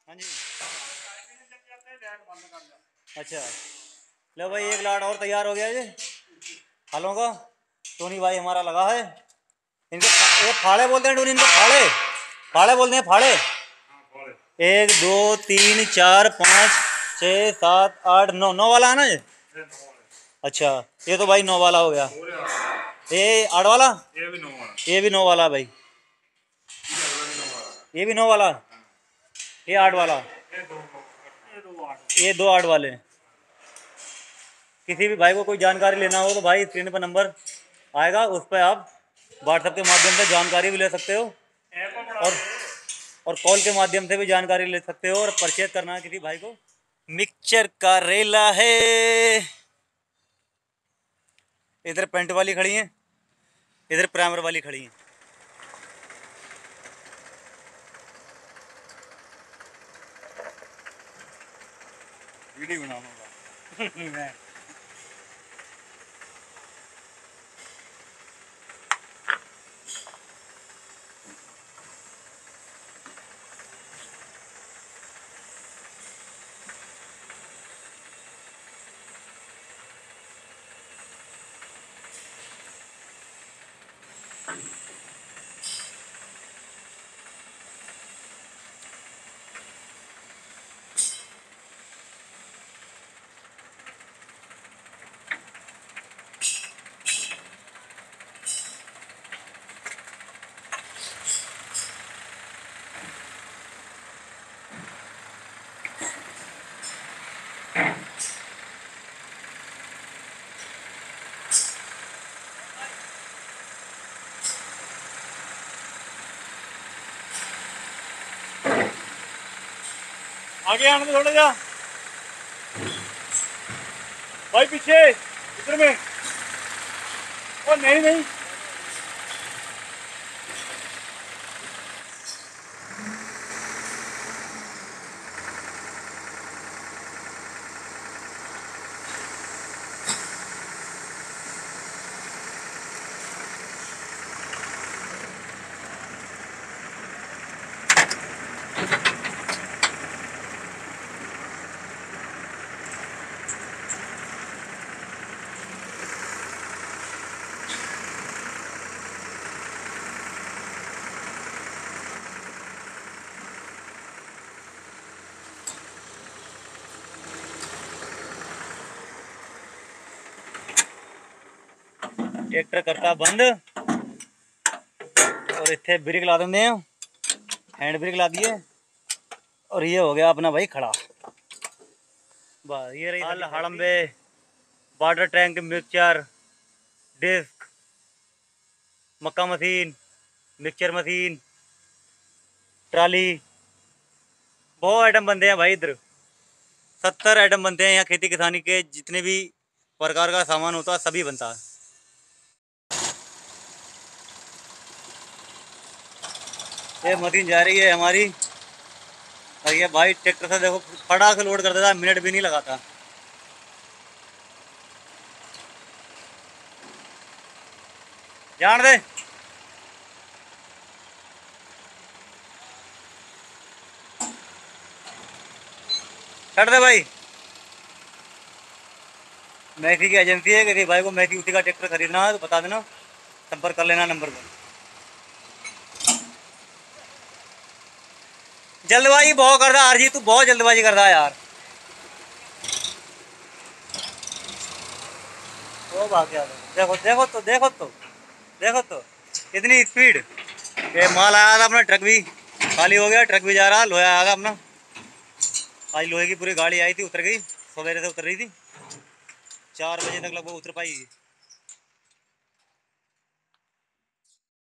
हाँ जी। अच्छा लो भाई, एक लाट और तैयार हो गया जी फलों का। टोनी भाई हमारा लगा है। इनको ये फाड़े बोलते हैं टोनी, इनको फाड़े फाड़े बोलते हैं, फाड़े। 1 2 3 4 5 6 7 8 9, 9 वाला है ना ये। अच्छा ये तो भाई 9 वाला हो गया। ये 8 वाला, ये भी 9 वाला भाई, ये भी 9 वाला, ये 8 वाला, ये 2 8 वाले। किसी भी भाई को कोई जानकारी लेना हो तो भाई स्क्रीन पर नंबर आएगा, उस पर आप व्हाट्सएप के माध्यम से जानकारी भी ले सकते हो और और कॉल के माध्यम से भी जानकारी ले सकते हो और परचेज करना है किसी भाई को। मिक्सचर का रेला है। इधर पेंट वाली खड़ी है, इधर प्राइमर वाली खड़ी है। वीडियो बनाऊंगा। आगे आने में थोड़ा जा भाई, पीछे इधर में। ओ नहीं नहीं, ट्रैक्टर करता बंद और इतने ब्रेक ला देंगे, हैंड ब्रेक ला दिए और ये हो गया अपना भाई खड़ा। बस ये रही हल हड़म्बे, वाटर टैंक, मिक्सचर, डिस्क, मक्का मशीन, मिक्सचर मशीन, ट्राली, बहुत आइटम बनते हैं भाई इधर। 70 आइटम बनते हैं यहाँ। खेती किसानी के जितने भी प्रकार का सामान होता है सभी बनता है। ये मशीन जा रही है हमारी और ये भाई ट्रैक्टर से देखो फटाक से लोड कर देता है, मिनट भी नहीं लगाता। जान दे कर दे भाई। मैथी की एजेंसी है, किसी भाई को मैथी उसी का ट्रैक्टर खरीदना है तो बता देना, संपर्क कर लेना नंबर पर। जल्दबाजी बहुत करता आरजी, तू बहुत जल्दबाजी करता है यार। वो भाग गया, देखो देखो तो देखो तो देखो तो इतनी स्पीड। ये माल आया था अपना, ट्रक भी खाली हो गया, ट्रक भी जा रहा, लोहा आया था अपना। आज लोहे की पूरी गाड़ी आई थी, उतर गई, सवेरे से उतर रही थी, 4 बजे तक लगभग उतर पाई।